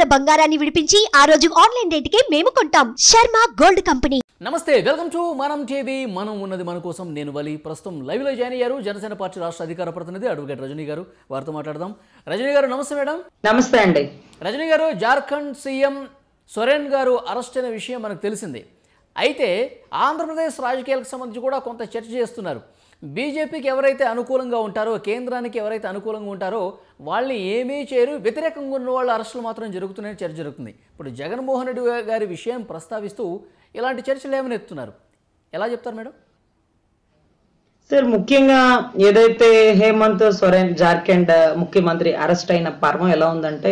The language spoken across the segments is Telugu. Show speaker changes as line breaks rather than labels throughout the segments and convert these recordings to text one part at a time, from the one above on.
బంగారాన్ని విడిపించి ఆ రోజు ఆన్లైన్ రేటుకే మేము కొంటాం. Sharma gold company.
నమస్తే, వెల్కమ్ టు మనం టీవీ. మనం ఉన్నది మన కోసం. నేను వలి. ప్రస్తుతం లైవ్లో జాయిన్ అయ్యారు జనసేన పార్టీ రాష్ట్ర అధికార ప్రతినిధి అడ్వకేట్ రజనీ గారు. వారితో మాట్లాడదాం. రజనీ గారు నమస్తే. మేడం
నమస్తే అండి.
రజనీ గారు, జార్ఖండ్ సీఎం సోరెన్ గారు అరెస్ట్ అయిన విషయం మనకు తెలిసిందే. అయితే ఆంధ్రప్రదేశ్ రాజకీయాలకు సంబంధించి కూడా కొంత చర్చ చేస్తున్నారు. బీజేపీకి ఎవరైతే అనుకూలంగా ఉంటారో, కేంద్రానికి ఎవరైతే అనుకూలంగా ఉంటారో వాళ్ళని ఏమీ చేయరు, వ్యతిరేకంగా ఉన్న వాళ్ళ అరెస్టులు మాత్రం జరుగుతున్నాయని చర్చ జరుగుతుంది. ఇప్పుడు జగన్మోహన్ రెడ్డి గారి విషయం ప్రస్తావిస్తూ ఇలాంటి చర్చలు ఏమని ఎత్తున్నారు, ఎలా చెప్తారు మేడం?
సార్, ముఖ్యంగా ఏదైతే హేమంత్ సోరెన్ జార్ఖండ్ ముఖ్యమంత్రి అరెస్ట్ అయిన పర్వం ఎలా ఉందంటే,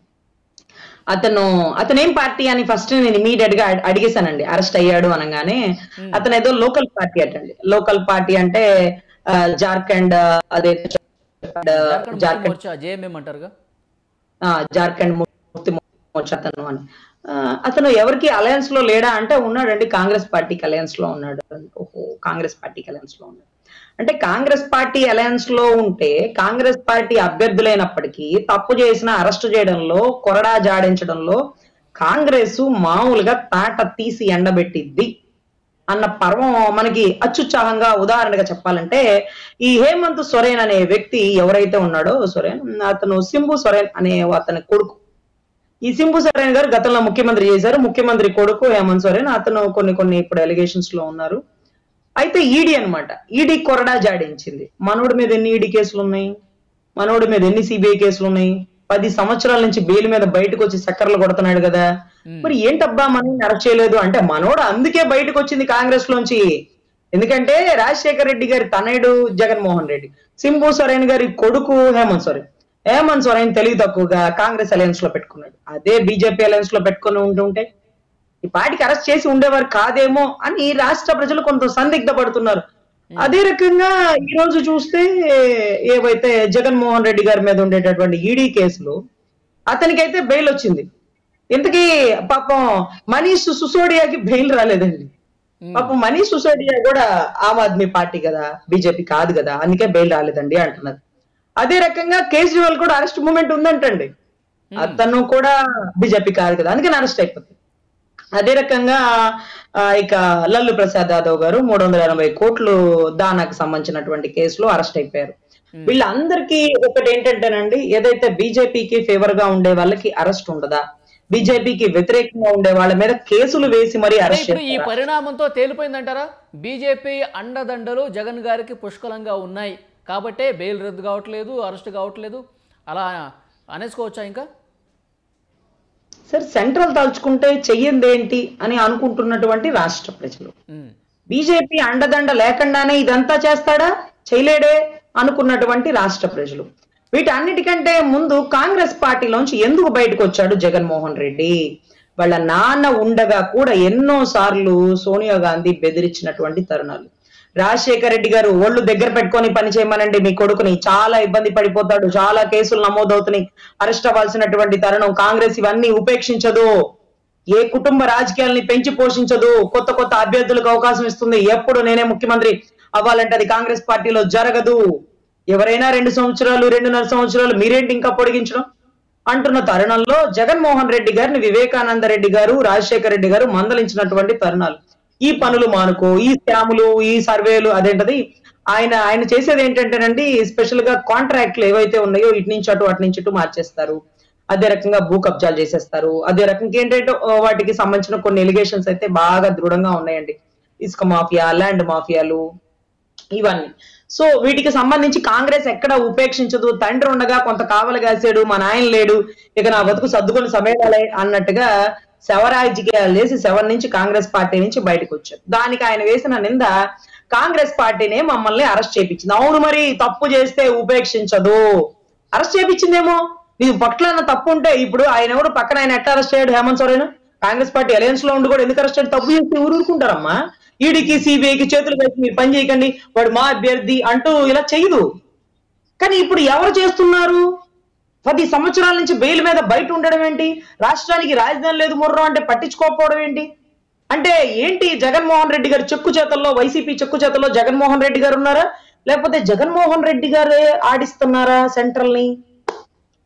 అతనేం పార్టీ అని ఫస్ట్ నేను ఇమీడియట్ గా అడిగేశానండి. అరెస్ట్ అయ్యాడు అనగానే అతను ఏదో లోకల్ పార్టీ అటండి. లోకల్ పార్టీ అంటే జార్ఖండ్, అదే
జార్ఖండ్ జేఎంఎం అంటారుగా,
జార్ఖండ్ ముక్తి మోర్చా అతను అని. అతను ఎవరికి అలయన్స్ లో లేడా అంటే ఉన్నాడండి, కాంగ్రెస్ పార్టీకి అలయన్స్ లో ఉన్నాడు. ఓహో, కాంగ్రెస్ పార్టీకి అలయన్స్ లో ఉన్నాడు అంటే కాంగ్రెస్ పార్టీ అలయన్స్ లో ఉంటే కాంగ్రెస్ పార్టీ అభ్యర్థులైనప్పటికీ తప్పు చేసిన అరెస్ట్ చేయడంలో, కొరడా జాడించడంలో కాంగ్రెస్ మామూలుగా తాట తీసి ఎండబెట్టిద్ది అన్న పర్వం మనకి అత్యుత్సాహంగా ఉదాహరణగా చెప్పాలంటే, ఈ హేమంత్ సోరెన్ అనే వ్యక్తి ఎవరైతే ఉన్నాడో సోరెన్, అతను సింబు సోరెన్ అనే అతని కొడుకు. ఈ సింబు సోరెన్ గారు గతంలో ముఖ్యమంత్రి చేశారు. ముఖ్యమంత్రి కొడుకు హేమంత్ సోరెన్. అతను కొన్ని ఇప్పుడు ఎలిగేషన్స్ లో ఉన్నారు. అయితే ఈడీ అన్నమాట, ఈడీ కొరడా జాడించింది. మనోడి మీద ఎన్ని ఈడీ కేసులు ఉన్నాయి, మనోడి మీద ఎన్ని సిబిఐ కేసులు ఉన్నాయి, 10 సంవత్సరాల నుంచి బెయిల్ మీద బయటకు వచ్చి చక్కర్లు కొడుతున్నాడు కదా. మరి ఏంటబ్బా మనం అరెస్ట్ చేయలేదు అంటే, మనోడు అందుకే బయటకు వచ్చింది కాంగ్రెస్ లోంచి. ఎందుకంటే రాజశేఖర రెడ్డి గారి తనయుడు జగన్మోహన్ రెడ్డి, సింబు సోరెన్ గారి కొడుకు హేమంత్ సోరెన్. హేమంత్ సోరెన్ తెలివి తక్కువగా కాంగ్రెస్ అలయన్స్ లో పెట్టుకున్నాడు. అదే బీజేపీ అలయన్స్ లో పెట్టుకుని ఉంటుంటే ఈ పార్టీకి అరెస్ట్ చేసి ఉండేవారు కాదేమో అని రాష్ట్ర ప్రజలు కొంత సందిగ్ధపడుతున్నారు. అదే రకంగా ఈ రోజు చూస్తే ఏవైతే జగన్మోహన్ రెడ్డి గారి మీద ఉండేటటువంటి ఈడీ కేసులు, అతనికైతే బెయిల్ వచ్చింది. ఇంతకీ పాపం మనీష్ సిసోడియాకి బెయిల్ రాలేదండి. పాపం మనీష్ సిసోడియా కూడా ఆమ్ ఆద్మీ పార్టీ కదా, బీజేపీ కాదు కదా, అందుకే బెయిల్ రాలేదండి అంటున్నారు. అదే రకంగా కేజ్రీవాల్ కూడా అరెస్ట్ మూమెంట్ ఉందంటండి. అతను కూడా బీజేపీ కాదు కదా, అందుకని అరెస్ట్ అయిపోతుంది. అదే రకంగా ఇక లల్లు ప్రసాద్ యాదవ్ గారు 380 కోట్లు దానాకు సంబంధించినటువంటి కేసులో అరెస్ట్ అయిపోయారు. వీళ్ళందరికీ ఒకటి ఏంటంటేనండి, ఏదైతే బీజేపీకి ఫేవర్ గా ఉండే వాళ్ళకి అరెస్ట్ ఉండదా, బీజేపీకి వ్యతిరేకంగా ఉండే వాళ్ళ మీద కేసులు వేసి మరీ అరెస్ట్.
ఈ పరిణామంతో తేలిపోయిందంటారా? బీజేపీ అండదండలు జగన్ గారికి పుష్కలంగా ఉన్నాయి కాబట్టే బెయిల్ రద్దు కావట్లేదు, అరెస్ట్ కావట్లేదు, అలా అనేసుకోవచ్చా? ఇంకా
సార్, సెంట్రల్ తలుచుకుంటే చెయ్యిందేంటి అని అనుకుంటున్నటువంటి రాష్ట్ర ప్రజలు, బీజేపీ అండదండ లేకుండానే ఇదంతా చేస్తాడా, చేయలేడే అనుకున్నటువంటి రాష్ట్ర ప్రజలు. వీటన్నిటికంటే ముందు కాంగ్రెస్ పార్టీలోంచి ఎందుకు బయటకు వచ్చాడు జగన్మోహన్ రెడ్డి? వాళ్ళ నాన్న ఉండగా కూడా ఎన్నో సార్లు సోనియా గాంధీ బెదిరించినటువంటి తరుణాలు. రాజశేఖర రెడ్డి గారు ఒళ్ళు దగ్గర పెట్టుకొని పని చేయమనండి మీ కొడుకుని, చాలా ఇబ్బంది పడిపోతాడు, చాలా కేసులు నమోదవుతున్నాయి, అరెస్ట్ అవ్వాల్సినటువంటి తరుణం. కాంగ్రెస్ ఇవన్నీ ఉపేక్షించదు, ఏ కుటుంబ రాజకీయాల్ని పెంచి పోషించదు, కొత్త అభ్యర్థులకు అవకాశం ఇస్తుంది. ఎప్పుడు నేనే ముఖ్యమంత్రి అవ్వాలంటే అది కాంగ్రెస్ పార్టీలో జరగదు. ఎవరైనా 2 సంవత్సరాలు 2.5 సంవత్సరాలు, మీరేంటి ఇంకా పొడిగించడం అంటున్న తరుణంలో జగన్మోహన్ రెడ్డి గారిని వివేకానంద రెడ్డి గారు, రాజశేఖర రెడ్డి గారు మందలించినటువంటి తరుణాలు. ఈ పనులు మానుకో, ఈ స్కాములు, ఈ సర్వేలు, అదేంటది ఆయన చేసేది ఏంటంటేనండి, స్పెషల్ గా కాంట్రాక్ట్లు ఏవైతే ఉన్నాయో ఇటు నుంచి అటు మార్చేస్తారు. అదే రకంగా భూ కబ్జాలు చేసేస్తారు. అదే రకంగా ఏంటంటే వాటికి సంబంధించిన కొన్ని ఎలిగేషన్స్ అయితే బాగా దృఢంగా ఉన్నాయండి. ఇసుక మాఫియా, ల్యాండ్ మాఫియాలు, ఇవన్నీ. సో వీటికి సంబంధించి కాంగ్రెస్ ఎక్కడ ఉపేక్షించదు. తండ్రి ఉండగా కొంత కావలి కాసాడు, మా నాయన లేడు, ఇక నా బతుకు సర్దుకొని సమయాలే అన్నట్టుగా శవరాజకీయాలు చేసి 7 నుంచి కాంగ్రెస్ పార్టీ నుంచి బయటకు వచ్చారు. దానికి ఆయన వేసిన నింద, కాంగ్రెస్ పార్టీనే మమ్మల్ని అరెస్ట్ చేయించింది. అవును, మరి తప్పు చేస్తే ఉపేక్షించదు, అరెస్ట్ చేయించిందేమో. నీ పట్ల తప్పు ఉంటే ఇప్పుడు ఆయన ఎవరు పక్కన, ఆయన ఎట్లా అరెస్ట్ అయ్యాడు హేమంత్ సోరెన్? కాంగ్రెస్ పార్టీ అలయన్స్ లో ఉండి కూడా ఎందుకు అరెస్ట్ అయ్యాడు? తప్పు చేస్తే ఊరుకుంటారమ్మా. ఈడీకి సిబిఐకి చేతులు వేసి మీరు పని చేయకండి, వాడు మా అభ్యర్థి అంటూ ఇలా చేయదు. కానీ ఇప్పుడు ఎవరు చేస్తున్నారు? 10 సంవత్సరాల నుంచి బెయిల్ మీద బయట ఉండడం ఏంటి? రాష్ట్రానికి రాజధాని లేదు ముర్రం అంటే పట్టించుకోకపోవడం ఏంటి? అంటే ఏంటి, జగన్మోహన్ రెడ్డి గారి చెక్కు చేతల్లో, వైసీపీ చెక్కు చేతల్లో జగన్మోహన్ రెడ్డి గారు ఉన్నారా, లేకపోతే జగన్మోహన్ రెడ్డి గారే ఆడిస్తున్నారా సెంట్రల్ ని?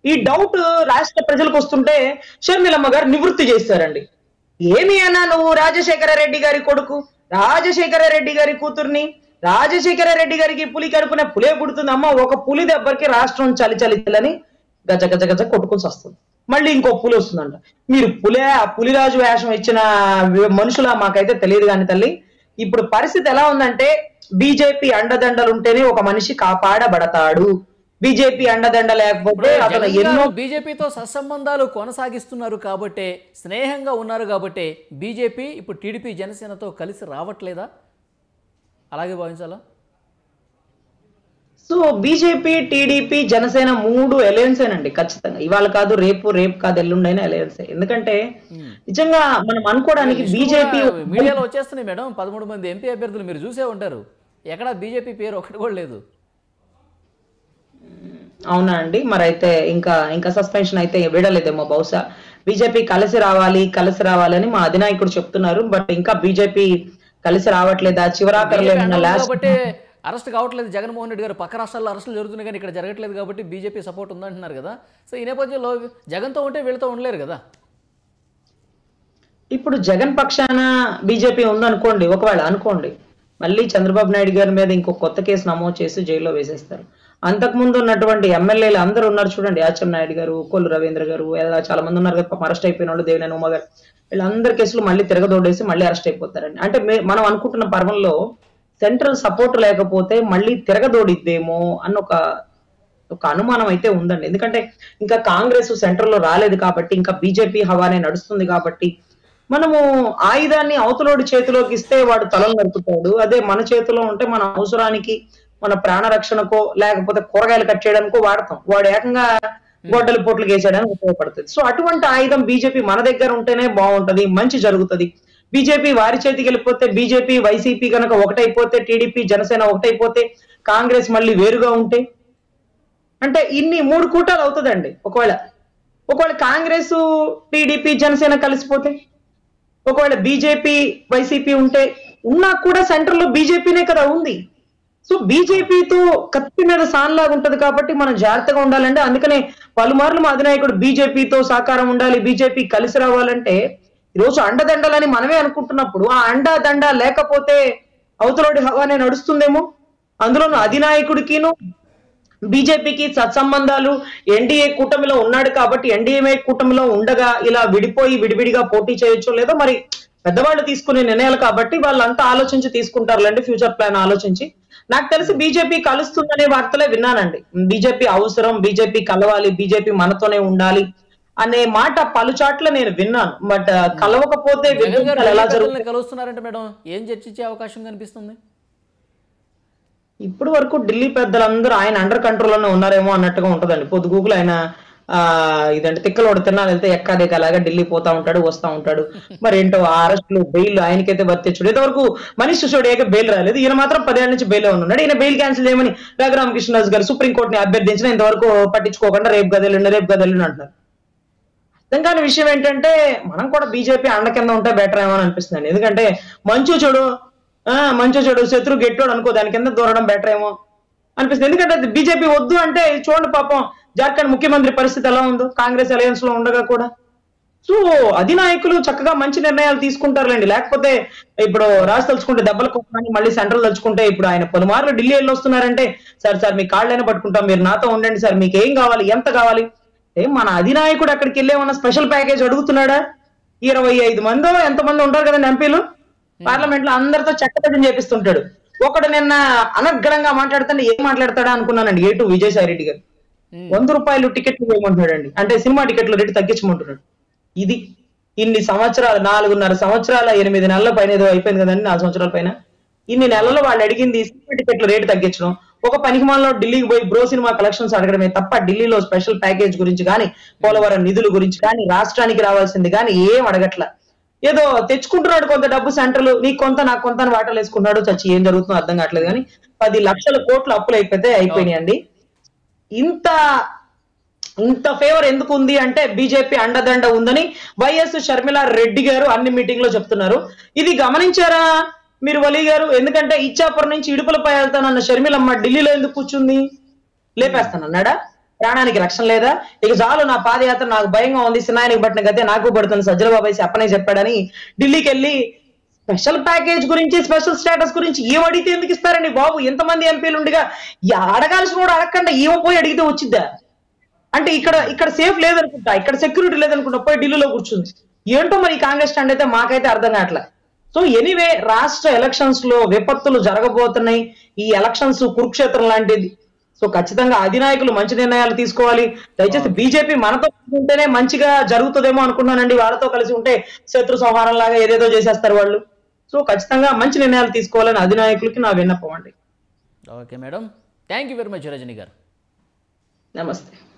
ఈ డౌట్ రాష్ట్ర ప్రజలకు వస్తుంటే షర్మిలమ్మ గారు నివృత్తి చేస్తారండి. ఏమి అన్నా నువ్వు రాజశేఖర రెడ్డి గారి కొడుకు, రాజశేఖర రెడ్డి గారి కూతుర్ని, రాజశేఖర రెడ్డి గారికి పులి కడుపున పులే పుడుతుంది అమ్మ, ఒక పులి దెబ్బకి రాష్ట్రం చలిచలిచలని గజ గజ గజ కొట్టుకుని వస్తుంది. మళ్ళీ ఇంకో పులి వస్తుందంట. మీరు పులిరాజు వేషం ఇచ్చిన మనుషులా మాకైతే తెలియదు కానీ తల్లి, ఇప్పుడు పరిస్థితి ఎలా ఉందంటే బీజేపీ అండదండలు ఉంటేనే ఒక మనిషి కాపాడబడతాడు. బీజేపీ అండదండ లేకపోతే అతను ఎన్నో
బీజేపీతో సత్సంబంధాలు కొనసాగిస్తున్నారు కాబట్టే, స్నేహంగా ఉన్నారు కాబట్టే బీజేపీ ఇప్పుడు టీడీపీ జనసేనతో కలిసి రావట్లేదా? అలాగే భావించాలా?
సో బీజేపీ టీడీపీ జనసేన 3 అలయన్సేనండి ఖచ్చితంగా. ఇవాళ కాదు రేపు కాదు ఎల్లుండైనా అలయన్సే. ఎందుకంటే నిజంగా మనం అనుకోవడానికి బీజేపీ
మీడియాలో వచ్చేస్తున్నాయి మేడం 13 మంది ఎంపీ అభ్యర్థులు, మీరు చూసే ఉంటారు. ఎక్కడ బీజేపీ పేరు ఒకటి కూడా లేదు.
అవునా అండి? మరి అయితే ఇంకా సస్పెన్షన్ అయితే విడలేదేమో బహుశా. బీజేపీ కలిసి రావాలి అని మా అధినాయకుడు చెప్తున్నారు. బట్ ఇంకా బీజేపీ కలిసి రావట్లేదా? చివరాఖరిలో
అరెస్ట్ కావట్లేదు జగన్మోహన్ రెడ్డి గారు. పక్క రాష్ట్రాల్లో అరెస్టులు జరుగుతున్నాయి కానీ ఇక్కడ జరగట్లేదు కాబట్టి బీజేపీ సపోర్ట్ ఉందంటున్నారు కదా. సో ఈ నేపథ్యంలో జగన్తో ఉంటే వీళ్ళతో ఉండలేరు కదా.
ఇప్పుడు జగన్ పక్షాన బీజేపీ ఉందనుకోండి, ఒకవేళ అనుకోండి, మళ్ళీ చంద్రబాబు నాయుడు గారి మీద ఇంకో కొత్త కేసు నమోదు చేసి జైల్లో వేసేస్తారు. అంతకుముందు ఉన్నటువంటి ఎమ్మెల్యేలు అందరూ ఉన్నారు చూడండి, నాయుడు గారు, కొల్లు రవీంద్ర గారు, చాలా మంది ఉన్నారు కదా పాపం అరెస్ట్ అయిపోయిన వాళ్ళు, దేవినేని ఉమా గారు, వీళ్ళందరి కేసులు మళ్ళీ తిరగదోడేసి మళ్ళీ అరెస్ట్ అయిపోతారండి. అంటే మనం అనుకుంటున్న పర్వంలో సెంట్రల్ సపోర్ట్ లేకపోతే మళ్ళీ తిరగదోడిద్దేమో అన్న ఒక అనుమానం అయితే ఉందండి. ఎందుకంటే ఇంకా కాంగ్రెస్ సెంట్రల్ లో రాలేదు కాబట్టి, ఇంకా బీజేపీ హవానే నడుస్తుంది కాబట్టి, మనము ఆయుధాన్ని అవతలోడి చేతిలోకి ఇస్తే వాడు తలను నరుకుతాడు. అదే మన చేతిలో ఉంటే మన అవసరానికి, మన ప్రాణ రక్షణకో లేకపోతే కూరగాయలు కట్ చేయడానికో వాడతాం. వాడు ఏకంగా గొడ్డలి పోట్లు వేసేయడానికి ఉపయోగపడుతుంది. సో అటువంటి ఆయుధం బీజేపీ మన దగ్గర ఉంటేనే బాగుంటది, మంచి జరుగుతుంది. బీజేపీ వారి చేతికి వెళ్ళిపోతే, బీజేపీ వైసీపీ కనుక ఒకటైపోతే, టీడీపీ జనసేన ఒకటైపోతే, కాంగ్రెస్ మళ్ళీ వేరుగా ఉంటే, అంటే ఇన్ని 3 కూటాలు అవుతుందండి. ఒకవేళ కాంగ్రెస్ టీడీపీ జనసేన కలిసిపోతే, ఒకవేళ బీజేపీ వైసీపీ ఉంటే, ఉన్నా కూడా సెంటర్ లో బీజేపీనే కదా ఉంది. సో బీజేపీతో కత్తి మీద సాన్లాగా ఉంటది కాబట్టి మనం జాగ్రత్తగా ఉండాలంటే, అందుకనే పలుమార్లు మా అధినాయకుడు బీజేపీతో సహకారం ఉండాలి, బీజేపీ కలిసి రావాలంటే, ఈరోజు అండదండలని మనమే అనుకుంటున్నప్పుడు ఆ అండదండ లేకపోతే అవతలోడి హవానే నడుస్తుందేమో. అందులోనూ అధినాయకుడికిను బీజేపీకి సత్సంబంధాలు, ఎన్డీఏ కూటమిలో ఉన్నాడు కాబట్టి ఎన్డీఏ కూటమిలో ఉండగా ఇలా విడివిడిగా పోటీ చేయొచ్చో లేదో మరి పెద్దవాళ్ళు తీసుకునే నిర్ణయాలు కాబట్టి వాళ్ళంతా ఆలోచించి తీసుకుంటారులేండి, ఫ్యూచర్ ప్లాన్ ఆలోచించి. నాకు తెలిసి బీజేపీ కలుస్తుందనే వార్తలే విన్నానండి. బీజేపీ అవసరం, బీజేపీ కలవాలి, బీజేపీ మనతోనే ఉండాలి అనే మాట పలుచాట్ల నేను విన్నాను. బట్ కలవకపోతే ఎలా జరుగుతుంది?
కలుస్తున్నారంటే మేడం ఏం చర్చించే అవకాశం కనిపిస్తుంది?
ఇప్పుడు వరకు ఢిల్లీ పెద్దలందరూ ఆయన అండర్ కంట్రోల్లోనే ఉన్నారేమో అన్నట్టుగా ఉంటదండి. పొద్దుగూకులు ఆయన ఇదంటే తిక్కలోడు తిన్నాను వెళ్తే ఎక్కాదేకలాగా ఢిల్లీ పోతా ఉంటాడు, వస్తా ఉంటాడు. మరి ఏంటో ఆ అరెస్టులు, బెయిల్ ఆయనకైతే వర్తించుడు. ఇంతవరకు మనీష్ సిసోడియాకి బెయిల్ రాలేదు, ఈయన మాత్రం 10 ఏళ్ల నుంచి బెయిల్ ఉన్నాడు. ఈయన బెయిల్ క్యాన్సిల్ చేయమని రఘురామకృష్ణరాజు గారు సుప్రీంకోర్టుని అభ్యర్థించిన ఇంతవరకు పట్టించుకోకుండా రేపు గదెల్లుండి అంటున్నారు. అర్థం కాని విషయం ఏంటంటే మనం కూడా బీజేపీ అండ కింద ఉంటే బెటర్ ఏమో అని అనిపిస్తుంది. ఎందుకంటే మంచు చెడు శత్రు గెట్టోడు అనుకో, దాని కింద దూరడం బెటర్ ఏమో అనిపిస్తుంది. ఎందుకంటే బీజేపీ వద్దు అంటే చూడండి పాపం జార్ఖండ్ ముఖ్యమంత్రి పరిస్థితి ఎలా ఉందో కాంగ్రెస్ అలయన్స్ లో ఉండగా కూడా. సో అధినాయకులు చక్కగా మంచి నిర్ణయాలు తీసుకుంటారులేండి. లేకపోతే ఇప్పుడు రాజు తలుచుకుంటే దెబ్బలు కొట్టడానికి మళ్ళీ సెంట్రల్ తలుచుకుంటే, ఇప్పుడు ఆయన పలుమార్లు ఢిల్లీ వెళ్ళి వస్తున్నారంటే, సార్ మీ కాళ్ళైనా పట్టుకుంటాం, మీరు నాతో ఉండండి సార్, మీకు ఏం కావాలి, ఎంత కావాలి. మన అధినాయకుడు అక్కడికి వెళ్ళే ఉన్న స్పెషల్ ప్యాకేజ్ అడుగుతున్నాడా? 25 మందో ఎంతమంది ఉంటారు కదండి ఎంపీలు పార్లమెంట్ లో, అందరితో చట్టబద్ధం చేపిస్తుంటాడు. ఒకడు నిన్న అనర్గళంగా మాట్లాడుతుంటే ఏం మాట్లాడతాడా అనుకున్నానండి. A2 విజయసాయి రెడ్డి గారు 100 రూపాయలు టికెట్లు వేయమంటున్నాడండి. అంటే సినిమా టికెట్లు రేటు తగ్గించమంటున్నాడు. ఇది ఇన్ని సంవత్సరాలు, 4.5 సంవత్సరాల 8 నెలల పైన ఏదో అయిపోయింది కదండి, 4 సంవత్సరాల పైన. ఇన్ని నెలల్లో వాళ్ళు అడిగింది సినిమా టికెట్లు రేటు తగ్గించడం, ఒక పనికిమాలలో ఢిల్లీకి పోయి బ్రో సినిమా కలెక్షన్స్ అడగడమే తప్ప ఢిల్లీలో స్పెషల్ ప్యాకేజ్ గురించి కానీ, పోలవరం నిధుల గురించి కానీ, రాష్ట్రానికి రావాల్సింది కానీ ఏం అడగట్ల. ఏదో తెచ్చుకుంటున్నాడు కొంత డబ్బు సెంట్రల్, నీకు కొంత నాకు కొంత వాటలు వేసుకుంటున్నాడు. చచ్చి ఏం జరుగుతుందో అర్థం కావట్లేదు. కానీ 10 లక్షల కోట్లు అప్పులు అయిపోయినాయండి. ఇంత ఫేవర్ ఎందుకు ఉంది అంటే బీజేపీ అండదండ ఉందని వైఎస్ షర్మిలా రెడ్డి గారు అన్ని మీటింగ్ లో చెప్తున్నారు. ఇది గమనించారా మీరు వలి గారు? ఎందుకంటే ఇచ్చాపురం నుంచి ఇడుపులపై వెళ్తానన్న షర్మిలమ్మ ఢిల్లీలో ఎందుకు కూర్చుంది? లేపేస్తానన్నాడా? ప్రాణానికి రక్షణ లేదా? ఇక చాలు నా పాదయాత్ర నాకు భయంగా ఉంది, సినాయనికి పట్టిన గతే నాకు పడుతుంది, సజ్జల బాబాయ్ చెప్పనే చెప్పాడని ఢిల్లీకి వెళ్ళి స్పెషల్ ప్యాకేజ్ గురించి స్పెషల్ స్టేటస్ గురించి ఏం అడిగితే ఎందుకు ఇస్తారండి బాబు? ఎంతమంది ఎంపీలు ఉండగా అడగాల్సిన కూడా అడగకుండా ఏమో పోయి అడిగితే వచ్చిద్దా? అంటే ఇక్కడ సేఫ్ లేదనుకుంటా, ఇక్కడ సెక్యూరిటీ లేదనుకుంటా, పోయి ఢిల్లీలో కూర్చుంది. ఏంటో మరి కాంగ్రెస్ స్టాండ్ అయితే మాకైతే అర్థం కావట్లే. సో ఎనీవే, రాష్ట్ర ఎలక్షన్స్ లో విపత్తులు జరగబోతున్నాయి. ఈ ఎలక్షన్స్ కురుక్షేత్రం లాంటిది. సో ఖచ్చితంగా అధినాయకులు మంచి నిర్ణయాలు తీసుకోవాలి. దయచేసి బీజేపీ మనతో ఉంటేనే మంచిగా జరుగుతుందేమో అనుకున్నానండి. వాళ్ళతో కలిసి ఉంటే శత్రు సంహారం లాగా ఏదేదో చేసేస్తారు వాళ్ళు. సో ఖచ్చితంగా మంచి నిర్ణయాలు తీసుకోవాలని అధినాయకులకి నా విన్నపం అండి.
Okay madam, thank you very much Rajini గారు.
నమస్తే.